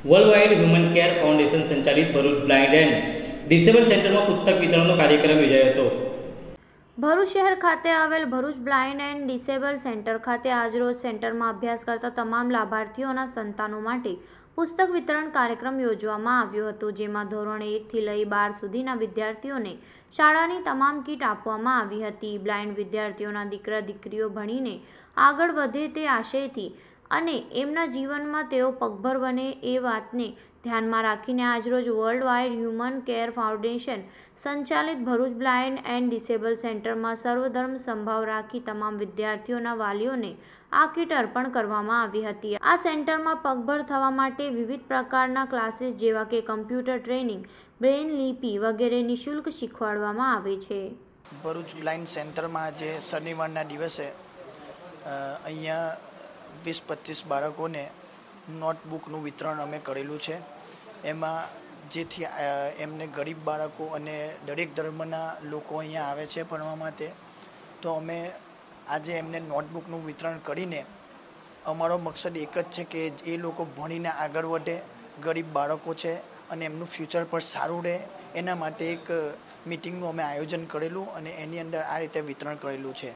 World wide human care foundation સંચાલિત Bharuch blind and disable સેન્ટરમાં પુસ્તક વિતરણનો કાર્યક્રમ યોજાયો હતો। ભરૂચ શહેર ખાતે આવેલ Bharuch blind and disable centre ખાતે આજરોજ સેન્ટરમાં અભ્યાસ કરતા તમામ લાભાર્થીઓના સંતાનો માટે પુસ્તક વિતરણ કાર્યક્રમ યોજવામાં આવ્યો હતો, જેમાં ધોરણ 1 થી લઈ 12 સુધીના વિદ્યાર્થીઓને શાળાની તમામ કીટ આપવામાં આવી હતી। બ્લાઇન્ડ વિદ્યાર્થીઓના દીકરા દીકરીઓ ભણીને આગળ વધે તે આશયથી અને એમના જીવનમાં તેઓ પગભર બને એ વાતને ધ્યાનમાં રાખીને આજરોજ world wide human care foundation સંચાલિત ભરૂચ બ્લાઇન્ડ એન્ડ ડિસેબલ સેન્ટરમાં સર્વધર્મ સંભાવ રાખી તમામ વિદ્યાર્થીઓના વાલીઓને આ કીટ અર્પણ કરવામાં આવી હતી। આ સેન્ટરમાં પગભર થવા માટે વિવિધ પ્રકારના ક્લાસીસ જેવા કે કમ્પ્યુટર ટ્રેનિંગ, બ્રેઇન લિપિ વગેરે નિઃશુલ્ક શીખવાડવામાં આવે છે। ભરૂચ બ્લાઇન્ડ સેન્ટરમાં આજે શનિવારના દિવસે અહીંયા 20-25 બાળકોને નોટબુકનું વિતરણ અમે કરેલું છે। એમાં જેથી એમને ગરીબ બાળકો અને દરેક ધર્મના લોકો અહીંયા આવે છે ભણવા માટે, તો અમે આજે એમને નોટબુકનું વિતરણ કરીને અમારો મકસદ એક જ છે કે એ લોકો ભણીને આગળ વધે, ગરીબ બાળકો છે અને એમનું ફ્યુચર પણ સારું રહે, એના માટે એક મિટિંગનું અમે આયોજન કરેલું અને એની અંદર આ રીતે વિતરણ કરેલું છે।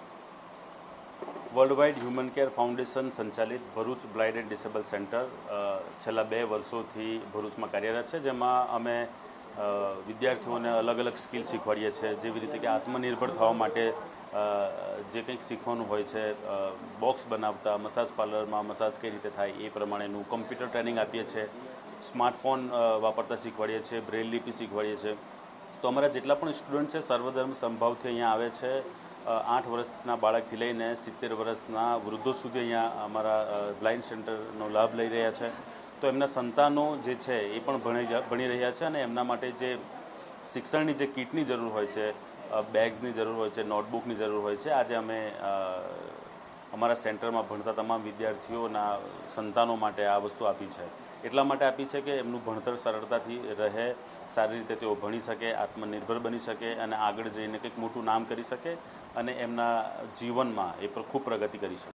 World wide human care foundation સંચાલિત Bharuch blind and disable centre છેલ્લા 2 વર્ષોથી ભરૂચમાં કાર્યરત છે, જેમાં અમે વિદ્યાર્થીઓને અલગ અલગ સ્કિલ શીખવાડીએ છીએ। જેવી રીતે કે આત્મનિર્ભર થવા માટે જે કંઈક શીખવાનું હોય છે, બોક્સ બનાવતા, મસાજ પાર્લરમાં મસાજ કઈ રીતે થાય એ પ્રમાણેનું કમ્પ્યુટર ટ્રેનિંગ આપીએ છીએ, સ્માર્ટફોન વાપરતા શીખવાડીએ છીએ, બ્રેઇલ લિપિ શીખવાડીએ છીએ। તો અમારા જેટલા પણ સ્ટુડન્ટ છે સર્વધર્મ સંભાવથી અહીંયા આવે છે। 8 વર્ષના બાળકથી લઈને 70 વર્ષના વૃદ્ધો સુધી અહીંયા અમારા બ્લાઇન્ડ સેન્ટરનો લાભ લઈ રહ્યા છે। તો એમના સંતાનો જે છે એ પણ ભણી રહ્યા છે અને એમના માટે જે શિક્ષણની જે કીટની જરૂર હોય છે, બેગ્સની જરૂર હોય છે, નોટબુકની જરૂર હોય છે, આજે અમે અમારા સેન્ટરમાં ભણતા તમામ વિદ્યાર્થીઓના સંતાનો માટે આ વસ્તુ આપી છે। એટલા માટે આપી છે કે એમનું ભણતર સરળતાથી રહે, સારી રીતે તેઓ ભણી શકે, આત્મનિર્ભર બની શકે અને આગળ જઈને કંઈક મોટું નામ કરી શકે અને એમના જીવનમાં એ પર ખૂબ પ્રગતિ કરી શકે।